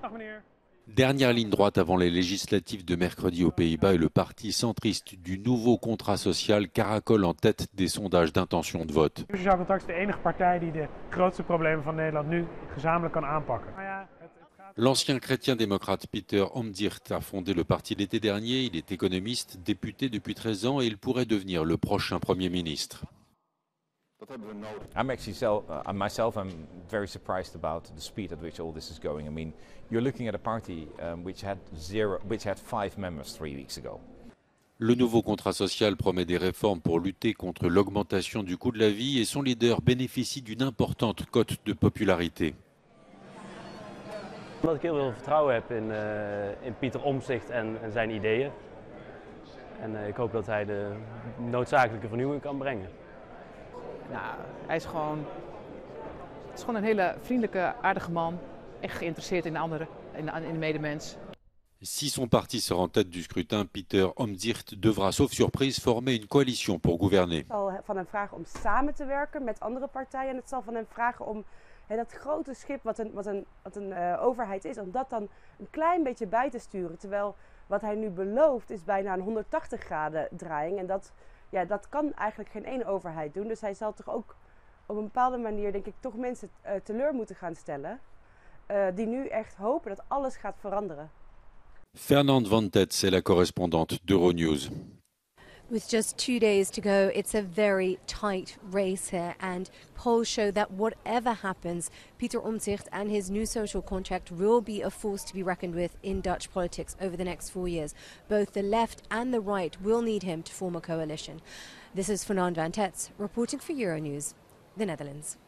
Dernière ligne droite avant les législatives de mercredi aux Pays-Bas et le parti centriste du nouveau contrat social caracole en tête des sondages d'intention de vote. Sociaal Contact is de enige partij die de grootste problemen van Nederland nu gezamenlijk kan aanpakken. L'ancien chrétien-démocrate Peter Omtzigt a fondé le parti l'été dernier. Il est économiste, député depuis 13 ans et il pourrait devenir le prochain Premier ministre. I'm very surprised about the speed at which all this is going. I mean, you're looking at a party which had 5 members 3 weeks ago. Le nouveau contrat social promet des réformes pour lutter contre l'augmentation du coût de la vie et son leader bénéficie d'une importante cote de popularité. Omdat ik heel veel vertrouwen heb in Pieter Omtzigt en zijn ideeën. En ik hoop dat hij de noodzakelijke vernieuwing kan brengen. Nou, hij is gewoon een hele vriendelijke, aardige man. Echt geïnteresseerd in de anderen, in de medemens. Si son parti sort en tête du scrutin, Peter Omtzigt devra, sauf surprise, former une coalition pour gouverner. Het zal van hem vragen om samen te werken met andere partijen. En het zal van hem vragen om dat grote schip wat een overheid is, om dat dan een klein beetje bij te sturen. Terwijl wat hij nu belooft is bijna een 180 graden draaiing. En dat kan eigenlijk geen één overheid doen. Dus hij zal toch ook op een bepaalde manier, denk ik, toch mensen teleur moeten gaan stellen. Die nu echt hopen dat alles gaat veranderen. Fernande Van Tetz est la correspondante d'Euronews. With just 2 days to go, it's a very tight race here, and polls show that whatever happens, Pieter Omtzigt and his new social contract will be a force to be reckoned with in Dutch politics over the next 4 years. Both the left and the right will need him to form a coalition. This is Fernand Van Tetz reporting for Euronews, the Netherlands.